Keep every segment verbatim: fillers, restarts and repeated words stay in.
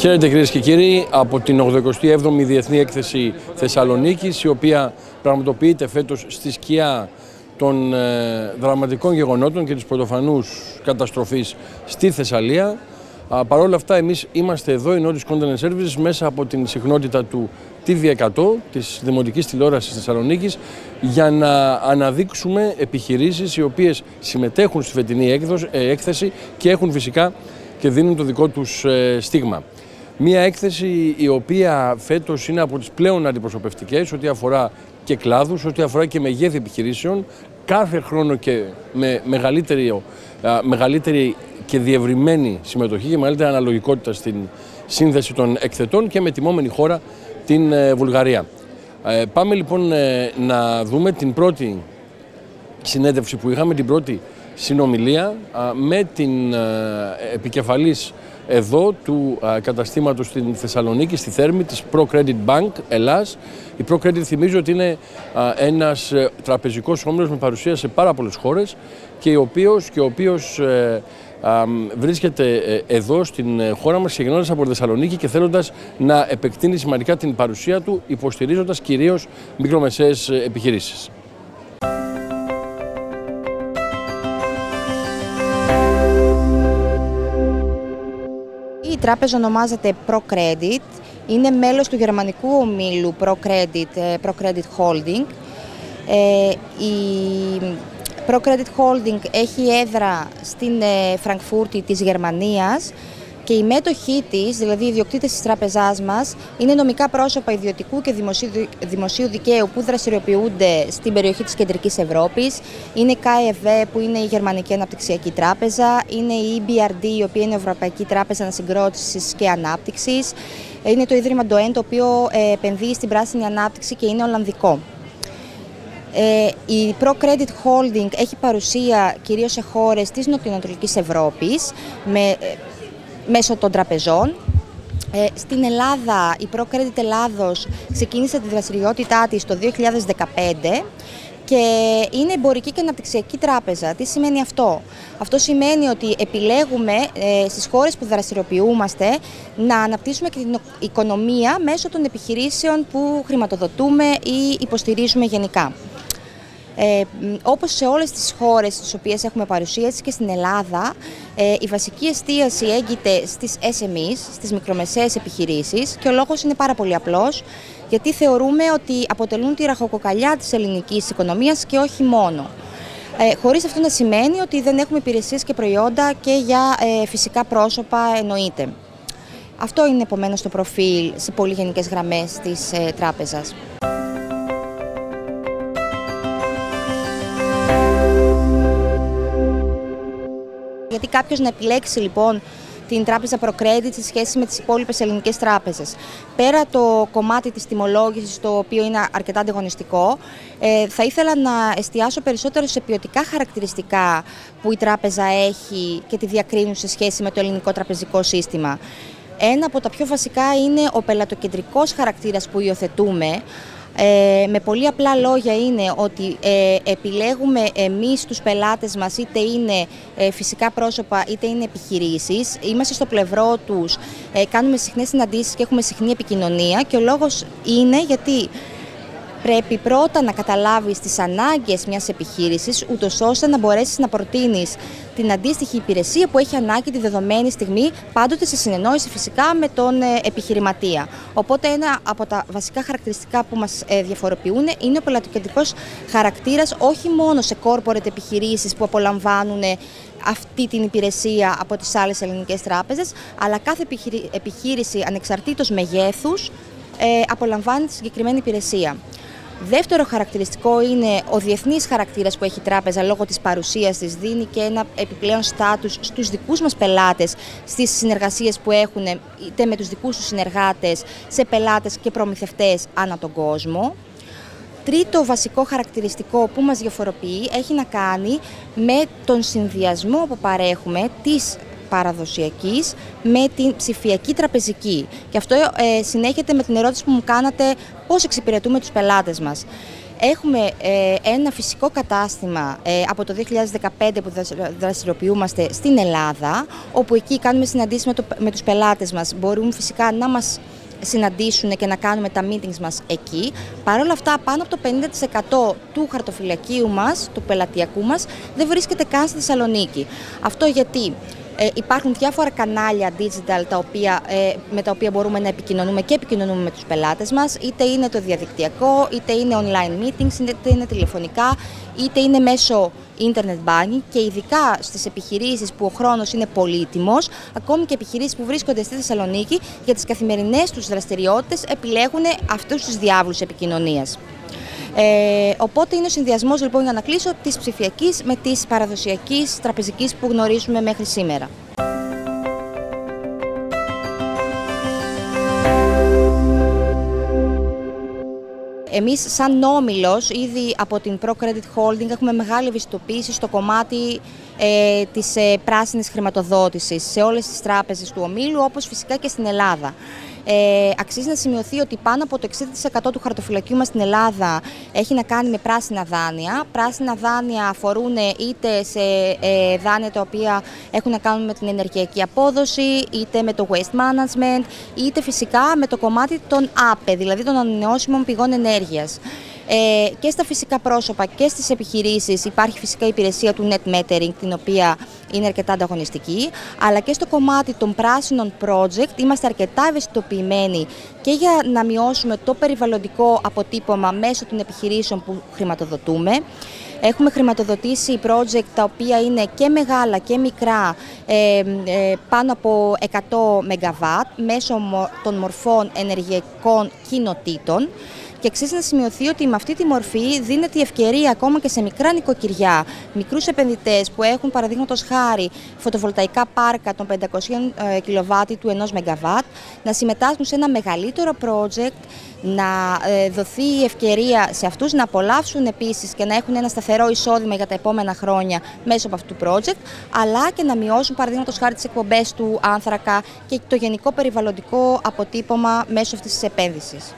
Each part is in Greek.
Χαίρετε κυρίες και κύριοι, από την ογδοηκοστή έβδομη Διεθνή Έκθεση Θεσσαλονίκης, η οποία πραγματοποιείται φέτος στη σκιά των ε, δραματικών γεγονότων και της πρωτοφανούς καταστροφής στη Θεσσαλία. Παρ' όλα αυτά, εμείς είμαστε εδώ, η Nordic Content Services, μέσα από την συχνότητα του τι βι εκατό της Δημοτικής Τηλεόρασης Θεσσαλονίκης, για να αναδείξουμε επιχειρήσεις οι οποίες συμμετέχουν στη φετινή έκθεση και έχουν φυσικά και δίνουν το δικό τους στίγμα. Μία έκθεση η οποία φέτος είναι από τις πλέον αντιπροσωπευτικές, ό,τι αφορά και κλάδους, ό,τι αφορά και μεγέθη επιχειρήσεων, κάθε χρόνο και με μεγαλύτερη, μεγαλύτερη και διευρυμένη συμμετοχή και μεγαλύτερη αναλογικότητα στην σύνθεση των εκθετών και με τιμόμενη χώρα την Βουλγαρία. Πάμε λοιπόν να δούμε την πρώτη συνέντευξη που είχαμε, την πρώτη συνομιλία με την επικεφαλής εδώ του καταστήματος στην Θεσσαλονίκη, στη Θέρμη, της ProCredit Bank Ελλάς. Η ProCredit, θυμίζω ότι είναι ένας τραπεζικός όμιλος με παρουσία σε πάρα πολλές χώρες και ο οποίος, και ο οποίος ε, ε, βρίσκεται εδώ στην χώρα μας, ξεκινώντας από τη Θεσσαλονίκη και θέλοντας να επεκτείνει σημαντικά την παρουσία του, υποστηρίζοντας κυρίως μικρομεσαίες επιχειρήσεις. Η τράπεζα ονομάζεται ProCredit, είναι μέλος του γερμανικού ομίλου ProCredit, ProCredit Holding. Ε, η ProCredit Holding έχει έδρα στην Φραγκφούρτη της Γερμανίας και οι μέτοχοί της, δηλαδή οι ιδιοκτήτες της τράπεζάς μας, είναι νομικά πρόσωπα ιδιωτικού και δημοσίου, δημοσίου δικαίου που δραστηριοποιούνται στην περιοχή της Κεντρικής Ευρώπης. Είναι η ΚΑΕΒ, που είναι η Γερμανική Αναπτυξιακή Τράπεζα, είναι η ι μπι αρ ντι, η οποία είναι η Ευρωπαϊκή Τράπεζα Ανασυγκρότησης και Ανάπτυξης, είναι το Ίδρυμα Ντοέν, το οποίο επενδύει στην πράσινη ανάπτυξη και είναι ολλανδικό. Η ProCredit Holding έχει παρουσία κυρίως σε χώρες της Νοτιοανατολικής Ευρώπης, με μέσω των τραπεζών. Ε, στην Ελλάδα, η ProCredit Ελλάδος ξεκίνησε τη δραστηριότητά της το δύο χιλιάδες δεκαπέντε και είναι εμπορική και αναπτυξιακή τράπεζα. Τι σημαίνει αυτό? Αυτό σημαίνει ότι επιλέγουμε ε, στις χώρες που δραστηριοποιούμαστε να αναπτύσσουμε και την οικονομία μέσω των επιχειρήσεων που χρηματοδοτούμε ή υποστηρίζουμε γενικά. Ε, όπως σε όλες τις χώρες στις οποίες έχουμε παρουσία, έτσι και στην Ελλάδα, ε, η βασική εστίαση έγκυται στις ες εμ ις, στις μικρομεσαίες επιχειρήσεις, και ο λόγος είναι πάρα πολύ απλός, γιατί θεωρούμε ότι αποτελούν τη ραχοκοκαλιά της ελληνικής οικονομίας και όχι μόνο. Ε, χωρίς αυτό να σημαίνει ότι δεν έχουμε υπηρεσίες και προϊόντα και για ε, φυσικά πρόσωπα, εννοείται. Αυτό είναι επομένως το προφίλ σε πολύ γενικές γραμμές της ε, τράπεζας. Γιατί κάποιος να επιλέξει λοιπόν την τράπεζα ProCredit σε σχέση με τις υπόλοιπες ελληνικές τράπεζες? Πέρα το κομμάτι της τιμολόγησης, το οποίο είναι αρκετά ανταγωνιστικό, ε, θα ήθελα να εστιάσω περισσότερο σε ποιοτικά χαρακτηριστικά που η τράπεζα έχει και τη διακρίνουν σε σχέση με το ελληνικό τραπεζικό σύστημα. Ένα από τα πιο βασικά είναι ο πελατοκεντρικός χαρακτήρας που υιοθετούμε. Ε, με πολύ απλά λόγια είναι ότι ε, επιλέγουμε εμείς τους πελάτες μας, είτε είναι ε, φυσικά πρόσωπα είτε είναι επιχειρήσεις, είμαστε στο πλευρό τους, ε, κάνουμε συχνές συναντήσεις και έχουμε συχνή επικοινωνία, και ο λόγος είναι γιατί πρέπει πρώτα να καταλάβεις τις ανάγκες μιας επιχείρησης, ούτως ώστε να μπορέσεις να προτείνεις την αντίστοιχη υπηρεσία που έχει ανάγκη τη δεδομένη στιγμή, πάντοτε σε συνεννόηση φυσικά με τον επιχειρηματία. Οπότε ένα από τα βασικά χαρακτηριστικά που μας διαφοροποιούν είναι ο πελατοκεντρικός χαρακτήρας, όχι μόνο σε corporate επιχειρήσεις που απολαμβάνουν αυτή την υπηρεσία από τις άλλες ελληνικές τράπεζες, αλλά κάθε επιχείρηση ανεξαρτήτως μεγέθους απολαμβάνει τη συγκεκριμένη υπηρεσία. Δεύτερο χαρακτηριστικό είναι ο διεθνής χαρακτήρας που έχει η τράπεζα λόγω της παρουσίας της. Δίνει και ένα επιπλέον στάτους στους δικούς μας πελάτες στις συνεργασίες που έχουν είτε με τους δικούς τους συνεργάτες, σε πελάτες και προμηθευτές ανά τον κόσμο. Τρίτο βασικό χαρακτηριστικό που μας διαφοροποιεί έχει να κάνει με τον συνδυασμό που παρέχουμε της παραδοσιακής με την ψηφιακή τραπεζική. Και αυτό ε, συνέχεται με την ερώτηση που μου κάνατε, πώς εξυπηρετούμε τους πελάτες μας. Έχουμε ε, ένα φυσικό κατάστημα ε, από το δύο χιλιάδες δεκαπέντε που δραστηριοποιούμαστε στην Ελλάδα, όπου εκεί κάνουμε συναντήσεις με, το, με τους πελάτες μας. Μπορούν φυσικά να μας συναντήσουν και να κάνουμε τα meetings μας εκεί. Παρ' όλα αυτά, πάνω από το πενήντα τοις εκατό του χαρτοφυλακίου μας, του πελατειακού μας, δεν βρίσκεται καν στη Θεσσαλονίκη. Αυτό γιατί Ε, υπάρχουν διάφορα κανάλια digital τα οποία, ε, με τα οποία μπορούμε να επικοινωνούμε και επικοινωνούμε με τους πελάτες μας, είτε είναι το διαδικτυακό, είτε είναι online meetings, είτε είναι τηλεφωνικά, είτε είναι μέσω internet banking, και ειδικά στις επιχειρήσεις που ο χρόνος είναι πολύτιμος, ακόμη και επιχειρήσεις που βρίσκονται στη Θεσσαλονίκη, για τις καθημερινές τους δραστηριότητες επιλέγουν αυτούς τους διάβλους επικοινωνίας. Ε, οπότε είναι ο συνδυασμός, λοιπόν, για να κλείσω, της ψηφιακής με της παραδοσιακής τραπεζικής που γνωρίζουμε μέχρι σήμερα. Εμείς σαν όμιλος, ήδη από την ProCredit Holding, έχουμε μεγάλη ευαισθητοποίηση στο κομμάτι ε, της ε, πράσινης χρηματοδότησης σε όλες τις τράπεζες του ομίλου, όπως φυσικά και στην Ελλάδα. Ε, αξίζει να σημειωθεί ότι πάνω από το εξήντα τοις εκατό του χαρτοφυλακίου μας στην Ελλάδα έχει να κάνει με πράσινα δάνεια. Πράσινα δάνεια αφορούν είτε σε ε, δάνεια τα οποία έχουν να κάνουν με την ενεργειακή απόδοση, είτε με το waste management, είτε φυσικά με το κομμάτι των ΑΠΕ, δηλαδή των ανανεώσιμων πηγών ενέργειας. Ε, και στα φυσικά πρόσωπα και στις επιχειρήσεις υπάρχει φυσικά η υπηρεσία του net metering, την οποία είναι αρκετά ανταγωνιστική, αλλά και στο κομμάτι των πράσινων project είμαστε αρκετά ευαισθητοποιημένοι και για να μειώσουμε το περιβαλλοντικό αποτύπωμα μέσω των επιχειρήσεων που χρηματοδοτούμε. Έχουμε χρηματοδοτήσει project τα οποία είναι και μεγάλα και μικρά, ε, ε, πάνω από εκατό μεγαβάτ, μέσω των μορφών ενεργειακών κοινοτήτων. Και αξίζει να σημειωθεί ότι με αυτή τη μορφή δίνεται η ευκαιρία ακόμα και σε μικρά νοικοκυριά, μικρούς επενδυτές που έχουν, παραδείγματος χάρη, φωτοβολταϊκά πάρκα των πεντακόσια κιλοβάτ του ενός μεγαβάτ, να συμμετάσχουν σε ένα μεγαλύτερο project, να δοθεί η ευκαιρία σε αυτούς να απολαύσουν επίσης και να έχουν ένα σταθερό εισόδημα για τα επόμενα χρόνια μέσω από αυτού του project, αλλά και να μειώσουν, παραδείγματος χάρη, τις εκπομπές του άνθρακα και το γενικό περιβαλλοντικό αποτύπωμα μέσω αυτής της επένδυσης.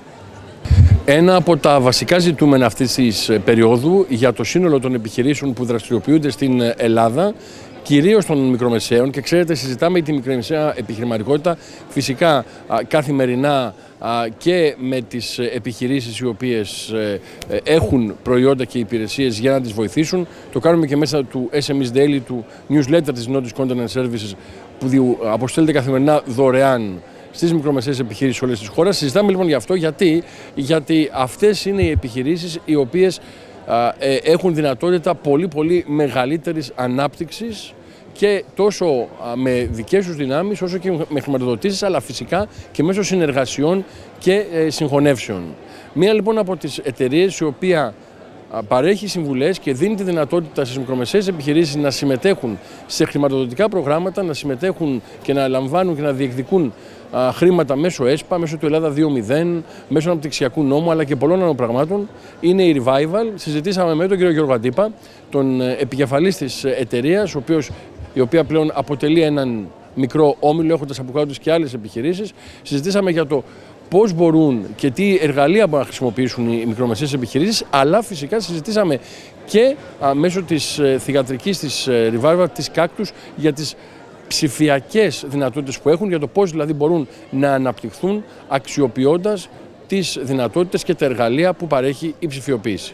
Ένα από τα βασικά ζητούμενα αυτής της περίοδου για το σύνολο των επιχειρήσεων που δραστηριοποιούνται στην Ελλάδα, κυρίως των μικρομεσαίων, και ξέρετε, συζητάμε τη μικρομεσαία επιχειρηματικότητα φυσικά καθημερινά και με τις επιχειρήσεις οι οποίες έχουν προϊόντα και υπηρεσίες για να τις βοηθήσουν. Το κάνουμε και μέσα του ες εμ ες Daily, του newsletter της Nordic Continent Services, που αποστέλλεται καθημερινά δωρεάν στις μικρομεσαίες επιχειρήσεις όλες της χώρας. Συζητάμε λοιπόν γι' αυτό, γιατί, γιατί αυτές είναι οι επιχειρήσεις οι οποίες α, ε, έχουν δυνατότητα πολύ πολύ μεγαλύτερης ανάπτυξης, και τόσο α, με δικές τους δυνάμεις όσο και με χρηματοδοτήσεις, αλλά φυσικά και μέσω συνεργασιών και ε, συγχωνεύσεων. Μία λοιπόν από τις εταιρείες η οποία παρέχει συμβουλές και δίνει τη δυνατότητα στις μικρομεσαίες επιχειρήσεις να συμμετέχουν σε χρηματοδοτικά προγράμματα, να συμμετέχουν και να λαμβάνουν και να διεκδικούν α, χρήματα μέσω ΕΣΠΑ, μέσω του Ελλάδα δύο μηδέν, μέσω αναπτυξιακού νόμου, αλλά και πολλών άλλων πραγμάτων, είναι η Revival. Συζητήσαμε με τον κύριο Γιώργο Αντίπα, τον επικεφαλής της εταιρείας, ο οποίος, η οποία πλέον αποτελεί έναν μικρό όμιλο, έχοντας από κάτω και άλλες επιχειρήσεις. Συζητήσαμε για το πώς μπορούν και τι εργαλεία μπορούν να χρησιμοποιήσουν οι μικρομεσαίες επιχειρήσεις, αλλά φυσικά συζητήσαμε και α, μέσω της ε, θυγατρικής της ε, Revival, της Cactus, για τις ψηφιακές δυνατότητες που έχουν, για το πώς δηλαδή μπορούν να αναπτυχθούν αξιοποιώντας τις δυνατότητες και τα εργαλεία που παρέχει η ψηφιοποίηση.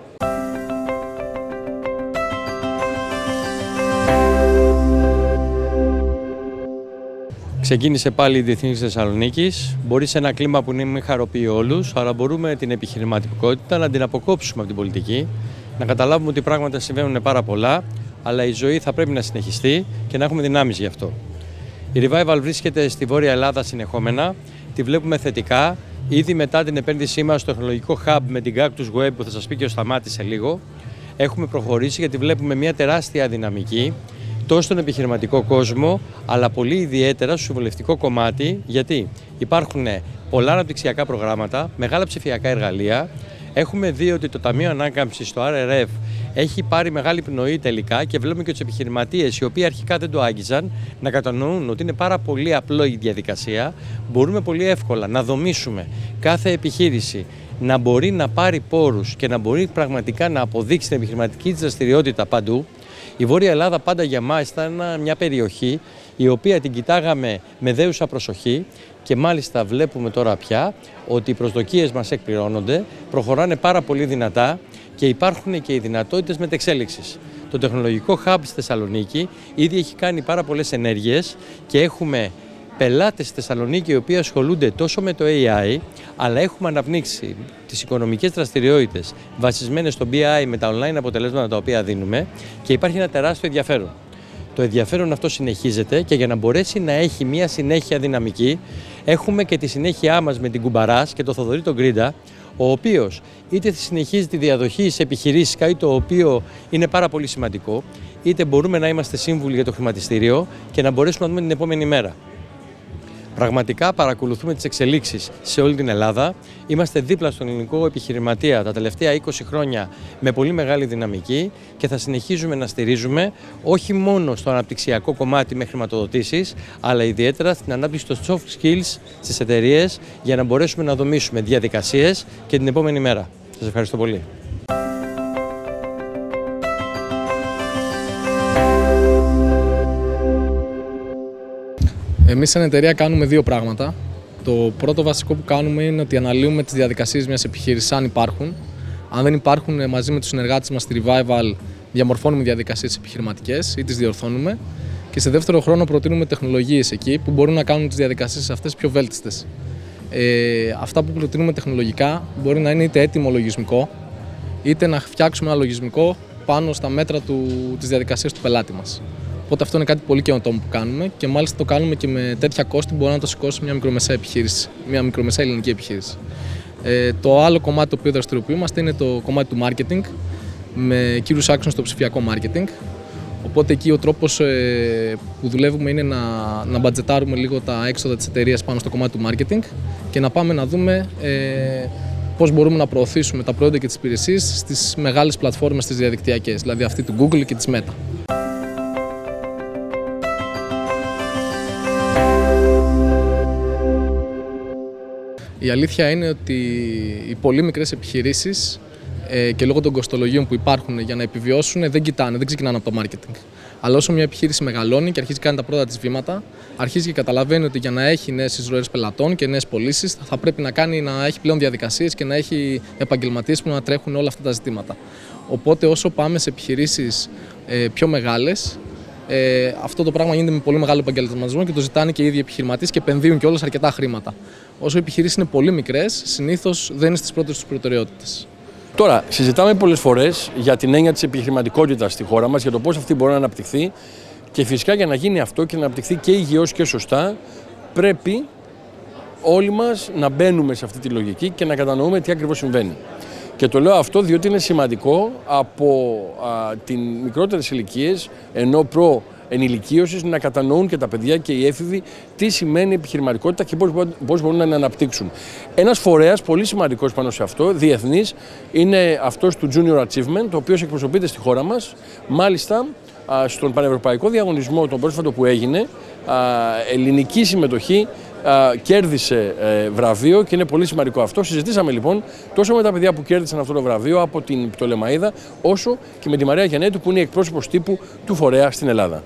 Ξεκίνησε πάλι η Διεθνής Θεσσαλονίκης. Μπορεί σε ένα κλίμα που μην χαροποιεί όλους, αλλά μπορούμε την επιχειρηματικότητα να την αποκόψουμε από την πολιτική, να καταλάβουμε ότι πράγματα συμβαίνουν πάρα πολλά, αλλά η ζωή θα πρέπει να συνεχιστεί και να έχουμε δυνάμεις γι' αυτό. Η Revival βρίσκεται στη Βόρεια Ελλάδα συνεχόμενα, τη βλέπουμε θετικά. Ήδη μετά την επένδυσή μας στο τεχνολογικό hub με την Cactus Web, που θα σας πει και ο Σταμάτης σε λίγο, έχουμε προχωρήσει γιατί βλέπουμε μια τεράστια δυναμική τόσο στον επιχειρηματικό κόσμο, αλλά πολύ ιδιαίτερα στο συμβουλευτικό κομμάτι, γιατί υπάρχουν πολλά αναπτυξιακά προγράμματα, μεγάλα ψηφιακά εργαλεία. Έχουμε δει ότι το Ταμείο Ανάκαμψης στο αρ αρ εφ έχει πάρει μεγάλη πνοή τελικά, και βλέπουμε και τους επιχειρηματίες, οι οποίοι αρχικά δεν το άγγιζαν, να κατανοούν ότι είναι πάρα πολύ απλό η διαδικασία. Μπορούμε πολύ εύκολα να δομήσουμε κάθε επιχείρηση, να μπορεί να πάρει πόρους και να μπορεί πραγματικά να αποδείξει την επιχειρηματική της δραστηριότητα παντού. Η Βόρεια Ελλάδα πάντα για μας ήταν μια περιοχή η οποία την κοιτάγαμε με δέουσα προσοχή και μάλιστα βλέπουμε τώρα πια ότι οι προσδοκίες μας εκπληρώνονται, προχωράνε πάρα πολύ δυνατά και υπάρχουν και οι δυνατότητες μετεξέλιξης. Το τεχνολογικό hub στη Θεσσαλονίκη ήδη έχει κάνει πάρα πολλές ενέργειες και έχουμε πελάτες στη Θεσσαλονίκη οι οποίοι ασχολούνται τόσο με το έι άι, αλλά έχουμε αναπνίξει τις οικονομικές δραστηριότητες βασισμένες στο μπι άι με τα online αποτελέσματα τα οποία δίνουμε και υπάρχει ένα τεράστιο ενδιαφέρον. Το ενδιαφέρον αυτό συνεχίζεται και για να μπορέσει να έχει μια συνέχεια δυναμική, έχουμε και τη συνέχειά μας με την Κουμπαράς και το Θοδωρή τον Γκρίντα, ο οποίος είτε συνεχίζει τη διαδοχή σε επιχειρήσεις, κάτι το οποίο είναι πάρα πολύ σημαντικό, είτε μπορούμε να είμαστε σύμβουλοι για το χρηματιστήριο και να μπορέσουμε να δούμε την επόμενη μέρα. Πραγματικά παρακολουθούμε τις εξελίξεις σε όλη την Ελλάδα. Είμαστε δίπλα στον ελληνικό επιχειρηματία τα τελευταία είκοσι χρόνια με πολύ μεγάλη δυναμική και θα συνεχίζουμε να στηρίζουμε όχι μόνο στο αναπτυξιακό κομμάτι με χρηματοδοτήσεις, αλλά ιδιαίτερα στην ανάπτυξη των soft skills στις εταιρείες για να μπορέσουμε να δομήσουμε διαδικασίες και την επόμενη μέρα. Σας ευχαριστώ πολύ. Εμείς σαν εταιρεία κάνουμε δύο πράγματα. Το πρώτο βασικό που κάνουμε είναι ότι αναλύουμε τις διαδικασίες μιας επιχείρησης, αν υπάρχουν. Αν δεν υπάρχουν, μαζί με τους συνεργάτες μας στη Revival διαμορφώνουμε διαδικασίες επιχειρηματικές ή τις διορθώνουμε. Και σε δεύτερο χρόνο προτείνουμε τεχνολογίες εκεί που μπορούν να κάνουν τις διαδικασίες αυτές πιο βέλτιστες. Ε, αυτά που προτείνουμε τεχνολογικά μπορεί να είναι είτε έτοιμο λογισμικό, είτε να φτιάξουμε ένα λογισμικό πάνω στα μέτρα του, της διαδικασίας του πελάτη μας. Οπότε αυτό είναι κάτι πολύ καινοτόμο που κάνουμε και μάλιστα το κάνουμε και με τέτοια κόστη που μπορεί να το σηκώσει μια μικρομεσαία επιχείρηση, μια μικρομεσαία ελληνική επιχείρηση. Ε, το άλλο κομμάτι το οποίο δραστηριοποιούμαστε είναι το κομμάτι του marketing, με κύριους άξονες στο ψηφιακό marketing. Οπότε εκεί ο τρόπος ε, που δουλεύουμε είναι να, να μπατζετάρουμε λίγο τα έξοδα της εταιρείας πάνω στο κομμάτι του marketing και να πάμε να δούμε ε, πώς μπορούμε να προωθήσουμε τα προϊόντα και τις υπηρεσίες στις μεγάλες πλατφόρμες τις διαδικτυακές, δηλαδή αυτή του Google και της Meta. Η αλήθεια είναι ότι οι πολύ μικρές επιχειρήσεις ε, και λόγω των κοστολογίων που υπάρχουν για να επιβιώσουν δεν κοιτάνε, δεν ξεκινάνε από το marketing. Αλλά όσο μια επιχείρηση μεγαλώνει και αρχίζει να κάνει τα πρώτα της βήματα, αρχίζει και καταλαβαίνει ότι για να έχει νέες εισρωές πελατών και νέες πωλήσεις θα πρέπει να, κάνει, να έχει πλέον διαδικασίες και να έχει επαγγελματίες που να τρέχουν όλα αυτά τα ζητήματα. Οπότε όσο πάμε σε επιχειρήσεις ε, πιο μεγάλες, ε, αυτό το πράγμα γίνεται με πολύ μεγάλο επαγγελματισμό και το ζητάνε και οι ίδιοι επιχειρηματίες και επενδύουν κιόλας αρκετά χρήματα. Όσο οι επιχειρήσεις είναι πολύ μικρές, συνήθως δεν είναι στις πρώτες τους προτεραιότητες. Τώρα, συζητάμε πολλές φορές για την έννοια της επιχειρηματικότητας στη χώρα μας, για το πώς αυτή μπορεί να αναπτυχθεί και φυσικά για να γίνει αυτό και να αναπτυχθεί και υγιώς και σωστά, πρέπει όλοι μας να μπαίνουμε σε αυτή τη λογική και να κατανοούμε τι ακριβώς συμβαίνει. Και το λέω αυτό διότι είναι σημαντικό από α, την μικρότερες ηλικίες, ενώ προ ενηλικίωσης, να κατανοούν και τα παιδιά και οι έφηβοι τι σημαίνει επιχειρηματικότητα και πώς, πώς μπορούν να την αναπτύξουν. Ένας φορέας πολύ σημαντικός πάνω σε αυτό, διεθνής, είναι αυτός του Junior Achievement, ο οποίος εκπροσωπείται στη χώρα μας. Μάλιστα, α, στον πανευρωπαϊκό διαγωνισμό, τον πρόσφατο που έγινε, α, ελληνική συμμετοχή α, κέρδισε ε, βραβείο και είναι πολύ σημαντικό αυτό. Συζητήσαμε λοιπόν τόσο με τα παιδιά που κέρδισαν αυτό το βραβείο από την Πτολεμαΐδα, όσο και με τη Μαρία Γιαννέτου που είναι η εκπρόσωπος τύπου του φορέα στην Ελλάδα.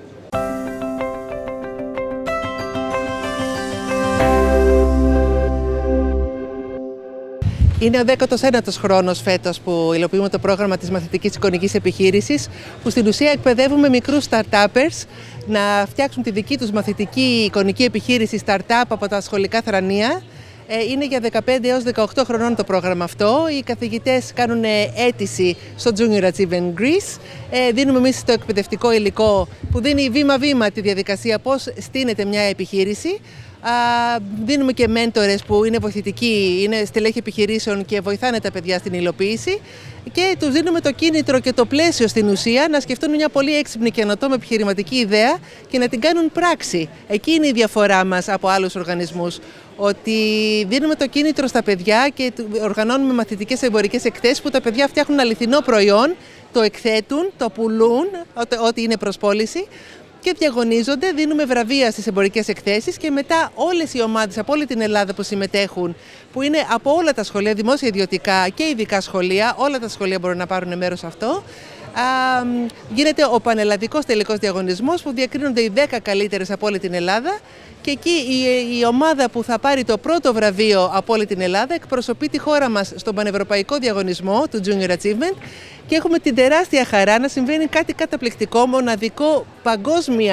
Είναι ο δέκατος ένατος χρόνος φέτος που υλοποιούμε το πρόγραμμα της μαθητικής εικονικής επιχείρησης, που στην ουσία εκπαιδεύουμε μικρούς start-upers να φτιάξουν τη δική τους μαθητική εικονική επιχείρηση startup από τα σχολικά θρανία. Είναι για δεκαπέντε έως δεκαοκτώ χρονών το πρόγραμμα αυτό. Οι καθηγητές κάνουν αίτηση στο Junior Achievement Greece. Δίνουμε εμείς το εκπαιδευτικό υλικό που δίνει βήμα-βήμα τη διαδικασία πώς στείνεται μια επιχείρηση. Δίνουμε και μέντορες που είναι βοηθητικοί, είναι στελέχη επιχειρήσεων και βοηθάνε τα παιδιά στην υλοποίηση και τους δίνουμε το κίνητρο και το πλαίσιο στην ουσία να σκεφτούν μια πολύ έξυπνη και καινοτόμη επιχειρηματική ιδέα και να την κάνουν πράξη. Εκεί είναι η διαφορά μας από άλλους οργανισμούς, ότι δίνουμε το κίνητρο στα παιδιά και οργανώνουμε μαθητικές εμπορικές εκθέσεις που τα παιδιά φτιάχνουν αληθινό προϊόν, το εκθέτουν, το πουλούν, ό,τι είναι προς πώληση. και διαγωνίζονται, δίνουμε βραβεία στις εμπορικές εκθέσεις και μετά όλες οι ομάδες από όλη την Ελλάδα που συμμετέχουν, που είναι από όλα τα σχολεία, δημόσια, ιδιωτικά και ειδικά σχολεία, όλα τα σχολεία μπορούν να πάρουν μέρος σε αυτό. Α, γίνεται ο πανελλαδικός τελικός διαγωνισμός που διακρίνονται οι δέκα καλύτερες από όλη την Ελλάδα και εκεί η, η ομάδα που θα πάρει το πρώτο βραβείο από όλη την Ελλάδα εκπροσωπεί τη χώρα μας στον πανευρωπαϊκό διαγωνισμό του Junior Achievement και έχουμε την τεράστια χαρά να συμβαίνει κάτι καταπληκτικό, μοναδικό, παγκόσμια,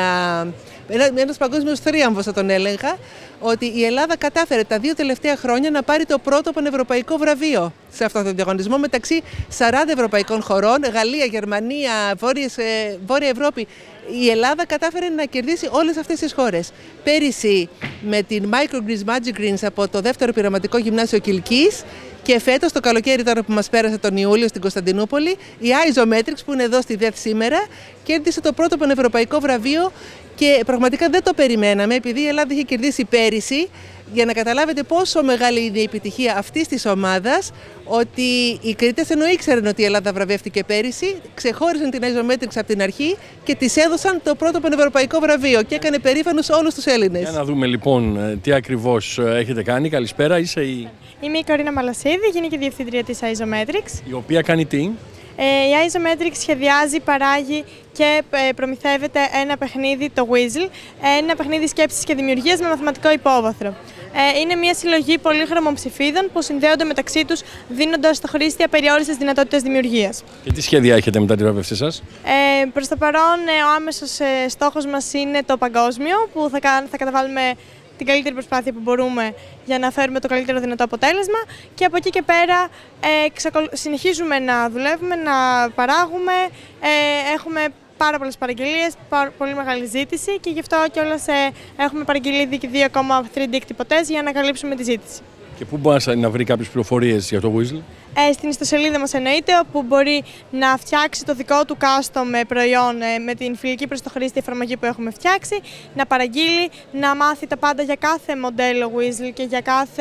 ένας παγκόσμιος θρίαμβος θα τον έλεγα, ότι η Ελλάδα κατάφερε τα δύο τελευταία χρόνια να πάρει το πρώτο πανευρωπαϊκό βραβείο σε αυτό το διαγωνισμό μεταξύ σαράντα ευρωπαϊκών χωρών, Γαλλία, Γερμανία, Βόρειες, Βόρεια Ευρώπη. Η Ελλάδα κατάφερε να κερδίσει όλες αυτές τις χώρες. Πέρυσι με την Microgreens Magic Greens από το δεύτερο πειραματικό γυμνάσιο Κιλκής και φέτος το καλοκαίρι τώρα που μας πέρασε τον Ιούλιο στην Κωνσταντινούπολη, η Isometrics που είναι εδώ στη ΔΕΘ σήμερα κέρδισε το πρώτο πανευρωπαϊκό βραβείο και πραγματικά δεν το περιμέναμε επειδή η Ελλάδα είχε κερδίσει πέρυσι. Για να καταλάβετε πόσο μεγάλη είναι η επιτυχία αυτής της ομάδας, ότι οι κριτές ενώ ήξεραν ότι η Ελλάδα βραβεύτηκε πέρυσι, ξεχώρισαν την Isometrics από την αρχή και της έδωσαν το πρώτο πανευρωπαϊκό βραβείο και έκανε περήφανους όλους τους Έλληνες. Για να δούμε λοιπόν τι ακριβώς έχετε κάνει. Καλησπέρα, είσαι η... Είμαι η Κορίνα Μαλασίδη, Γενική Διευθύντρια της Isometrics. Η οποία κάνει τι? Η Isometrics σχεδιάζει, παράγει και προμηθεύεται ένα παιχνίδι, το Weasel, ένα παιχνίδι σκέψης και δημιουργίας με μαθηματικό υπόβαθρο. Είναι μια συλλογή πολύχρωμων ψηφίδων που συνδέονται μεταξύ τους, δίνοντας στο χρήστη απεριόριστες δυνατότητες δημιουργίας. Και τι σχέδια έχετε μετά την βράβευσή σας? Ε, προς το παρόν, ο άμεσος στόχος μας είναι το παγκόσμιο, που θα, θα καταβάλουμε την καλύτερη προσπάθεια που μπορούμε για να φέρουμε το καλύτερο δυνατό αποτέλεσμα και από εκεί και πέρα ε, συνεχίζουμε να δουλεύουμε, να παράγουμε, ε, έχουμε πάρα πολλές παραγγελίες, πολύ μεγάλη ζήτηση και γι' αυτό κιόλας ε, έχουμε παραγγείλει ήδη δύο ακόμα θρι ντι εκτυπωτές για να καλύψουμε τη ζήτηση. Και πού μπορεί να βρει κάποιες πληροφορίες για το Weasel? Ε, στην ιστοσελίδα μας εννοείται, όπου μπορεί να φτιάξει το δικό του custom προϊόν ε, με την φιλική προς το χρήστη εφαρμογή που έχουμε φτιάξει, να παραγγείλει, να μάθει τα πάντα για κάθε μοντέλο Weasel και για κάθε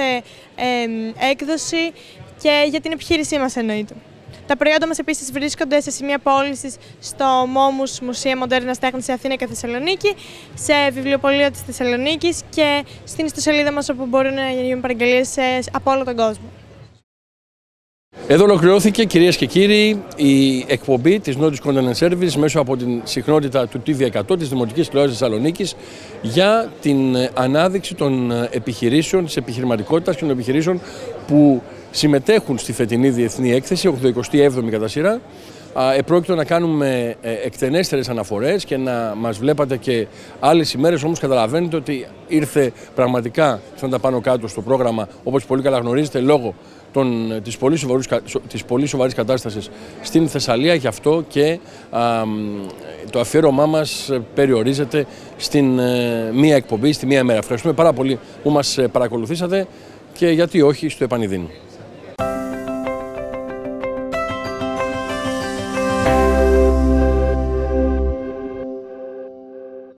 ε, έκδοση και για την επιχείρησή μας εννοείται. Τα προϊόντα μας επίσης βρίσκονται σε σημεία πώλησης στο Μόμους Μουσεία Μοντέρνας Τέχνης σε Αθήνα και Θεσσαλονίκη, σε βιβλιοπωλεία της Θεσσαλονίκης και στην ιστοσελίδα μας όπου μπορούν να γίνουν παραγγελίες από όλο τον κόσμο. Εδώ ολοκληρώθηκε, κυρίες και κύριοι, η εκπομπή της Nordic Content Service μέσω από την συχνότητα του τι βι εκατό της Δημοτικής Τηλεόρασης Θεσσαλονίκης για την ανάδειξη των επιχειρήσεων, της επιχειρηματικότητας και των επιχειρήσεων που συμμετέχουν στη φετινή Διεθνή Έκθεση, ογδοηκοστή έβδομη κατά σειρά. Επρόκειτο να κάνουμε εκτενέστερες αναφορές και να μας βλέπατε και άλλες ημέρες, όμως καταλαβαίνετε ότι ήρθε πραγματικά σαν τα πάνω κάτω στο πρόγραμμα, όπως πολύ καλά γνωρίζετε, λόγω των, της, πολύ σοβαρούς, της πολύ σοβαρής κατάστασης στην Θεσσαλία. Γι' αυτό και α, το αφιέρωμά μας περιορίζεται στην ε, μία εκπομπή, στη μία ημέρα. Ευχαριστούμε πάρα πολύ που μας παρακολουθήσατε και γιατί όχι στο επανειδήν.